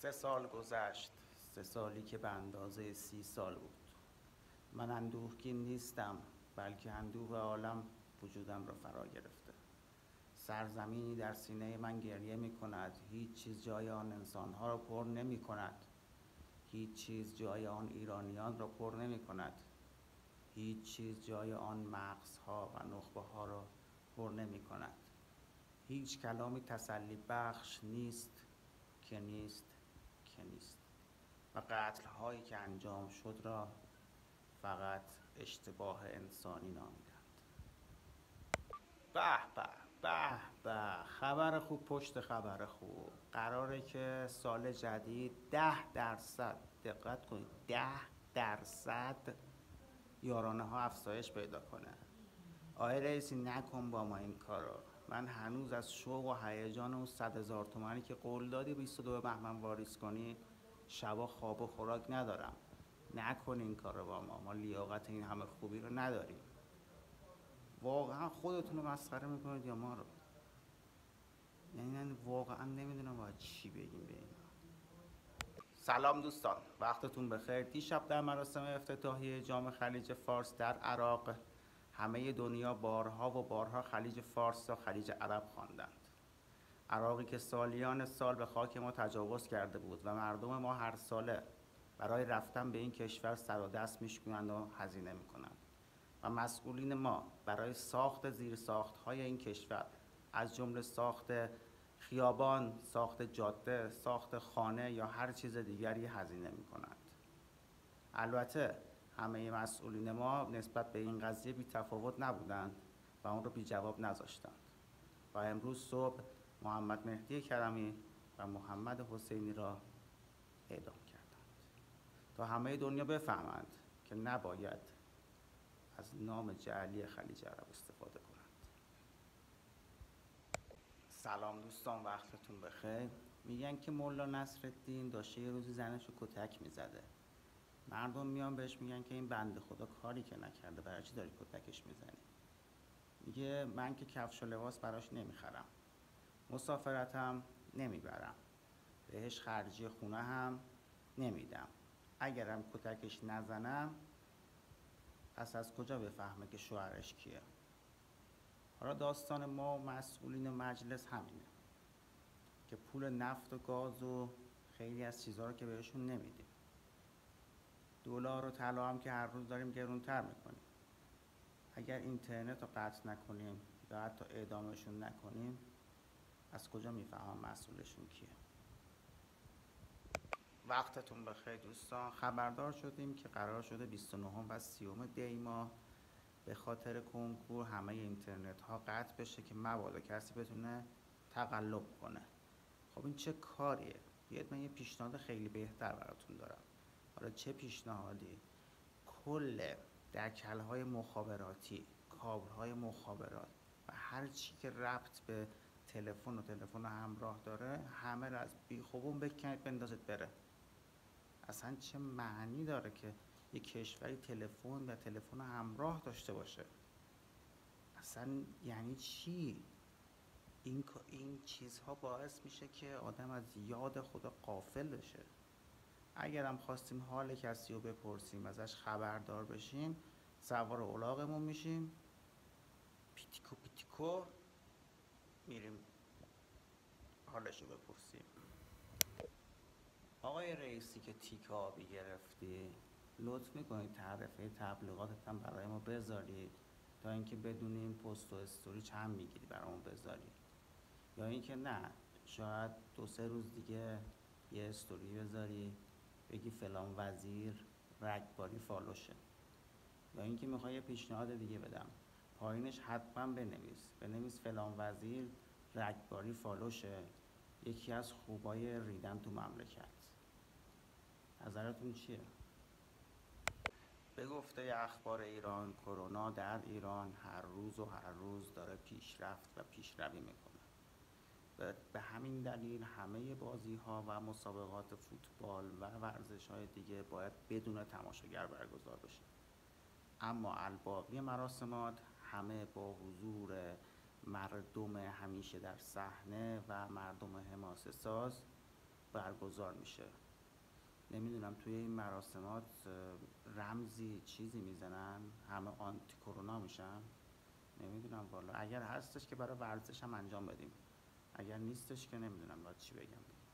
3 سال گذشت، 3 سالی که به اندازه 30 سال بود. من اندوهگین نیستم، بلکه اندوه عالم وجودم را فرا گرفته. سرزمینی در سینه من گریه می کند. هیچ چیز جای آن انسانها را پر نمی کند. هیچ چیز جای آن ایرانیان را پر نمی کند. هیچ چیز جای آن مغزها و نخبه ها را پر نمی کند. هیچ کلامی تسلی بخش نیست که نیست که نیست. و قتل هایی که انجام شد را فقط اشتباه انسانی نامیدند. به به به به، خبر خوب پشت خبر خوب. قراره که سال جدید 10%، دقت کنید، 10% یارانه ها افزایش پیدا کنه. آقای رئیسی نکن با ما این کارو. من هنوز از شوق و هیجان اون 100,000 تومانی که قول دادی 22 بهمن واریز کنی شبا خواب و خوراک ندارم. نکن این کارو با ما لیاقت این همه خوبی رو نداریم. واقعا خودتون رو مسخره میکنید یا ما رو؟ یعنی واقعا نمیدونم باید چی بگیم به اینا. سلام دوستان، وقتتون بخیر. دیشب در مراسم افتتاحیه جام خلیج فارس در عراق همه دنیا بارها و بارها خلیج فارس یا خلیج عرب خواندند. عراقی که سالیان سال به خاک ما تجاوز کرده بود و مردم ما هر ساله برای رفتن به این کشور سر و دست میشکنند و هزینه میکنند و مسئولین ما برای ساخت زیرساخت‌های این کشور از جمله ساخت خیابان، ساخت جاده، ساخت خانه یا هر چیز دیگری هزینه میکنند. البته همه مسئولین ما نسبت به این قضیه بی تفاوت نبودند و اون رو بی جواب نذاشتند و امروز صبح محمد مهدی کرمی و محمد حسینی را اعدام کردند تا همه دنیا بفهمند که نباید از نام جعلی خلیج عرب استفاده کنند. سلام دوستان، وقتتون بخیر. میگن که مولا نصرالدین داشته یه روزی زنشو کتک میزده. مردم میان بهش میگن که این بنده خدا کاری که نکرده، برای چی داری کتکش میزنی؟ میگه من که کفش و لباس براش نمیخرم، مسافرتم نمیبرم، بهش خرجی خونه هم نمیدم. اگرم کتکش نزنم پس از کجا بفهمه که شوهرش کیه؟ حالا داستان ما مسئولین مجلس همینه که پول نفت و گاز و خیلی از چیزها رو که بهشون نمیدیم. دلار و طلا هم که هر روز داریم گرونتر میکنیم. اگر اینترنت رو قطع نکنیم یا حتی اعدامشون نکنیم از کجا میفهمم مسئولشون کیه؟ وقتتون بخیر دوستان. خبردار شدیم که قرار شده 29 و 30 دی ماه به خاطر کنکور همه اینترنت ها قطع بشه که مبادا کسی بتونه تقلب کنه. خب این چه کاریه؟ بیاید من یه پیشنهاد خیلی بهتر براتون دارم. حالا چه پیشنهادی؟ کل دکل‌های مخابراتی، کابل‌های مخابرات و هر چی که ربط به تلفن و تلفن همراه داره همه رو از بیخوبون بکنید بندازید بره. اصلا چه معنی داره که یک کشوری تلفن و تلفن همراه داشته باشه؟ اصلا یعنی چی؟ این چیزها باعث میشه که آدم از یاد خدا غافل بشه. اگرم خواستیم حال کسی رو بپرسیم، ازش خبردار بشیم، سوار الاغمون میشیم، پیتیکو پیتیکو میریم حالش رو بپرسیم. آقای رئیسی که تیک آبی گرفتی، لطف میکنید تعرفه تبلیغاتت هم برای ما بذارید تا اینکه بدونیم پست و استوری چند میگیری برامون بذاری، یا اینکه نه شاید 2-3 روز دیگه یه استوری بذاری بگی فلان وزیر رگباری فالوشه، یا اینکه میخوای یه پیشنهاد دیگه بدم پایینش حتما بنویس فلان وزیر رگباری فالوشه، یکی از خوبای ریدن تو مملکت. نظرتون چیه؟ به گفته اخبار ایران، کرونا در ایران هر روز داره پیشرفت و پیشروی میکنه. به همین دلیل همه بازی‌ها و مسابقات فوتبال و ورزش‌های دیگه باید بدون تماشاگر برگزار بشه. اما الباقی مراسمات همه با حضور مردم همیشه در صحنه و مردم حماسه ساز برگزار میشه. نمیدونم توی این مراسمات رمزی چیزی میزنن، همه آنتی کرونا میشن، نمیدونم والا. اگر هستش که برای ورزش هم انجام بدیم، اگر نیستش که نمیدونم باید چی بگم.